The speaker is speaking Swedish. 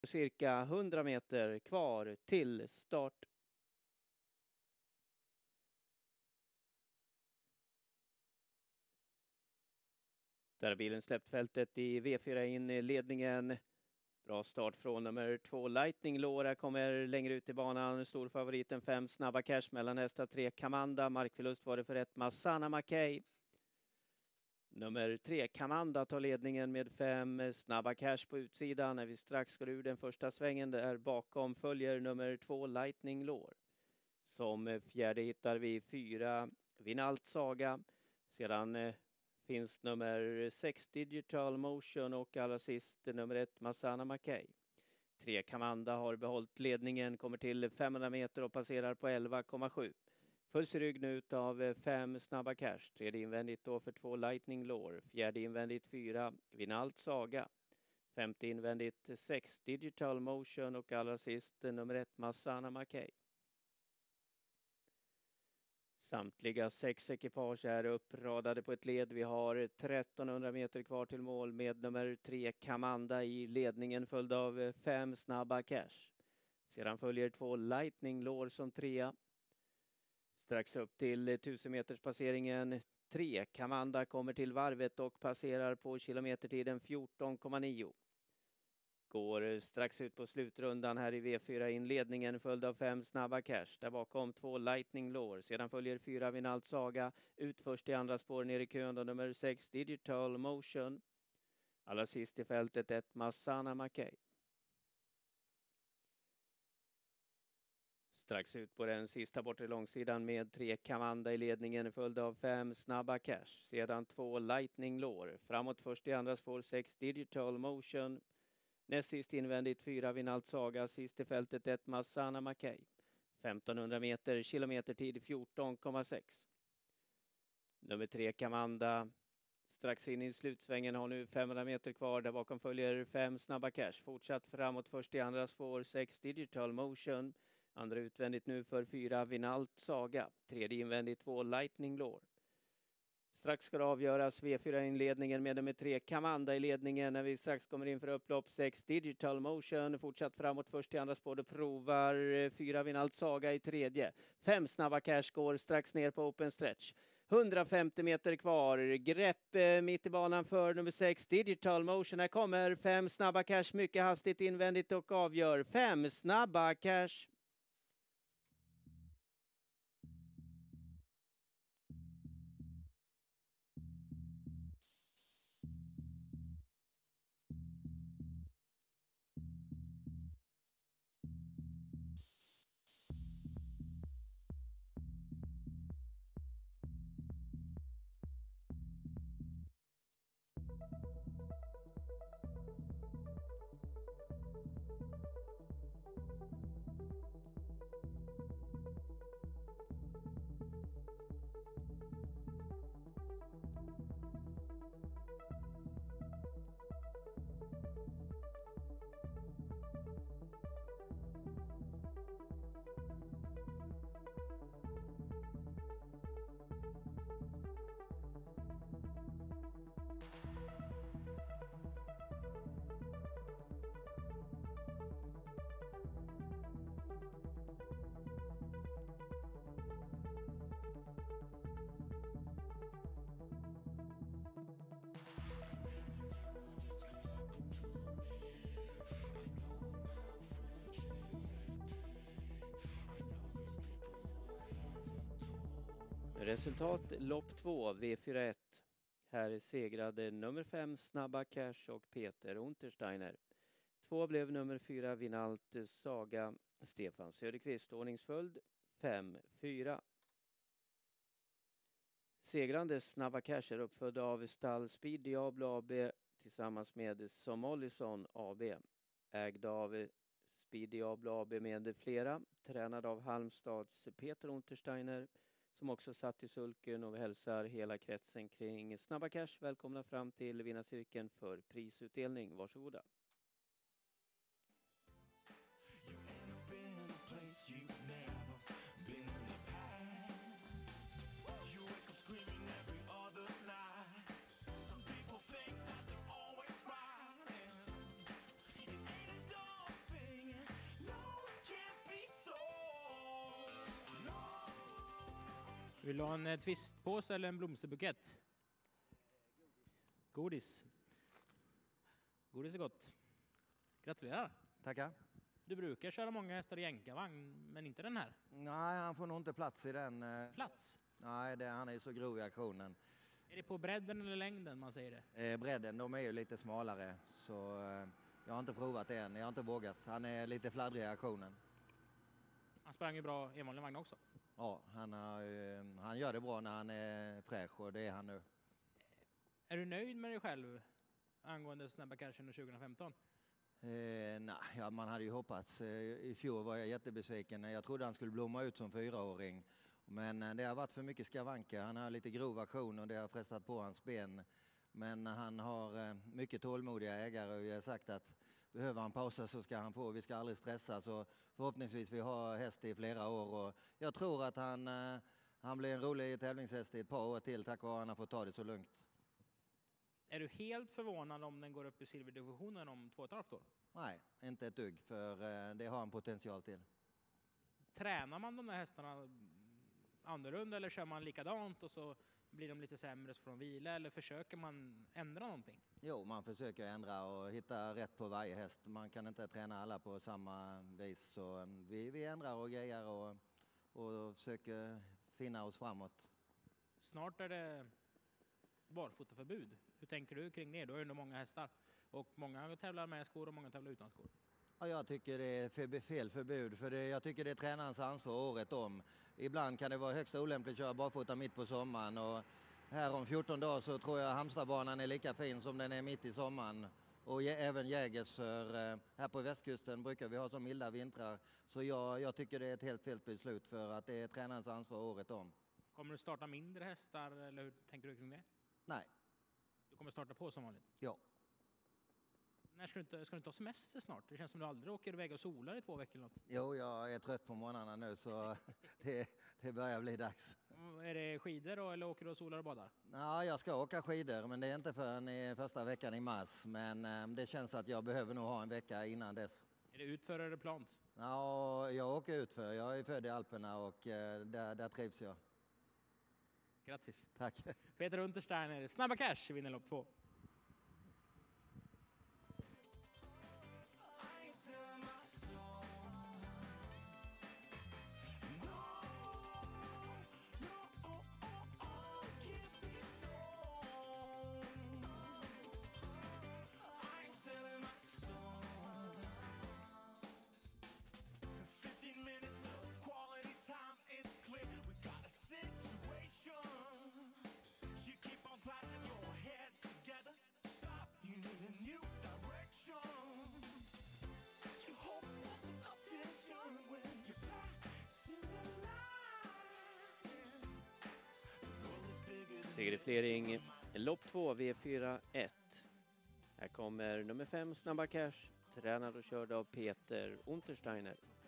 Cirka 100 meter kvar till start. Där har bilen släppt fältet i V4 in i ledningen. Bra start från nummer 2 Lightning Laura kommer längre ut i banan. Stor favoriten 5 Snabba Cash mellan hästar 3 Kamanda. Markförlust var det för 1 Massana Mackay. Nummer 3 Kamanda tar ledningen med 5 Snabba Cash på utsidan. När vi strax går ur den första svängen där bakom följer nummer 2 Lightning Laura. Som fjärde hittar vi 4 Vinalt Saga. Sedan finns nummer 6 Digital Motion och allra sist nummer 1 Massana Mackay. 3 Kamanda har behållit ledningen, kommer till 500 meter och passerar på 11,7. Följs i rygg nu av 5 Snabba Cash. Tredje invändigt då för 2 Lightning Laura. Fjärde invändigt 4 Vinalt Saga. Femte invändigt 6 Digital Motion och allra sist nummer 1 Massana Mackay. Samtliga 6 ekipage är uppradade på ett led. Vi har 1300 meter kvar till mål med nummer 3 Kamanda i ledningen följd av 5 Snabba Cash. Sedan följer 2 Lightning Laura som 3. Strax upp till 1000 meters passeringen 3 Kamanda kommer till varvet och passerar på kilometertiden 14,9. Går strax ut på slutrundan här i V4 inledningen följd av 5 Snabba Cash. Där bakom 2 Lightning Laura. Sedan följer 4 Vinalt Saga. Ut först i andra spår ner i kön och nummer 6 Digital Motion. Allra sist i fältet 1 Massana Mackay. Strax ut på den sista bortre långsidan med 3 Kamanda i ledningen följd av 5 Snabba Cash. Sedan 2 Lightning Laura. Framåt först i andra spår 6 Digital Motion. Näst sist invändigt 4 Vinalt Saga, sist i fältet 1 Massana Mackay. 1500 meter, kilometertid 14,6. Nummer 3 Kamanda strax in i slutsvängen har nu 500 meter kvar. Där bakom följer 5 Snabba Cash. Fortsatt framåt först i andra spår 6 Digital Motion. Andra utvändigt nu för 4 Vinalt Saga. Tredje invändigt 2 Lightning Laura. Strax ska det avgöras V4-inledningen med nummer 3 Kamanda i ledningen när vi strax kommer in för upplopp 6 Digital Motion. Fortsatt framåt först i andra spår och provar 4 Vinalt Saga i tredje. 5 Snabba Cash går strax ner på open stretch. 150 meter kvar. Grepp mitt i banan för nummer 6 Digital Motion. Här kommer 5 Snabba Cash mycket hastigt invändigt och avgör. 5 Snabba Cash. Resultat lopp 2 V41. Här segrade nummer 5 Snabba Cash och Peter Untersteiner. 2 blev nummer 4 Vinalt Saga Stefan Söderqvist. Ordningsföljd 5-4. Segrande Snabba Cash är uppfödd av Stall Speed Diablo AB tillsammans med Somollison AB. Ägd av Speed Diablo AB med flera. Tränad av Halmstads Peter Untersteiner som också satt i sulken, och vi hälsar hela kretsen kring Snabba Cash. Välkomna fram till vinnarcirkeln för prisutdelning. Varsågoda. Vill du ha en twistpåse eller en blomsterbukett? Godis. Godis är gott. Gratulerar. Tackar. Du brukar köra många hästar i jänkarvagn, men inte den här. Nej, han får nog inte plats i den. Plats? Nej, han är ju så grov i aktionen. Är det på bredden eller längden man säger det? Bredden, de är ju lite smalare. Så jag har inte provat det än. Jag har inte vågat. Han är lite fladdrig i aktionen. Han sprang ju bra i en vanlig vagn också. Ja, han gör det bra när han är fräsch och det är han nu. Är du nöjd med dig själv angående Snabba Cash under 2015? Nej, man hade ju hoppats. I fjol var jag jättebesviken. Jag trodde han skulle blomma ut som 4-åring. Men det har varit för mycket skavanker. Han har lite grov aktion och det har frestat på hans ben. Men han har mycket tålmodiga ägare och vi har sagt att behöver han pausa så ska han få. Vi ska aldrig stressa, så förhoppningsvis vi har häst i flera år. Och jag tror att han blir en rolig tävlingshäst i ett par år till tack vare att han har fått ta det så lugnt. Är du helt förvånad om den går upp i silverdivisionen om 2,5 år? Nej, inte ett dugg, för det har han potential till. Tränar man de där hästarna annorlunda eller kör man likadant och så blir de lite sämre så får de vila, eller försöker man ändra någonting? Jo, man försöker ändra och hitta rätt på varje häst. Man kan inte träna alla på samma vis, så vi ändrar och grejer och försöker finna oss framåt. Snart är det barfotaförbud. Hur tänker du kring det? Du har ju ändå många hästar och många tävlar med skor och många tävlar utan skor. Ja, jag tycker det är fel förbud, för jag tycker det är tränarens ansvar året om. Ibland kan det vara högst olämpligt att köra barfota mitt på sommaren, och här om 14 dagar så tror jag Halmstadbanan är lika fin som den är mitt i sommaren. Och även Jägersro, här på västkusten brukar vi ha så milda vintrar, så jag tycker det är ett helt fel beslut, för att det är tränarens ansvar året om. Kommer du starta mindre hästar eller hur tänker du kring det? Nej. Du kommer starta på som vanligt? Ja. När ska du inte ha semester snart? Det känns som du aldrig åker iväg och solar i 2 veckor eller något. Jo, jag är trött på månaderna nu, så det börjar bli dags. Är det skidor då, eller åker du och solar och badar? Ja, jag ska åka skidor, men det är inte förrän i första veckan i mars. Men det känns att jag behöver nog ha en vecka innan dess. Är det utför eller plant? Ja, jag åker utför. Jag är född i Alperna och där trivs jag. Grattis. Tack. Peter Untersteiner, Snabba Cash vinner lopp 2. Segerflering, lopp 2, V4-1. Här kommer nummer 5, Snabba Cash, tränad och körd av Peter Untersteiner.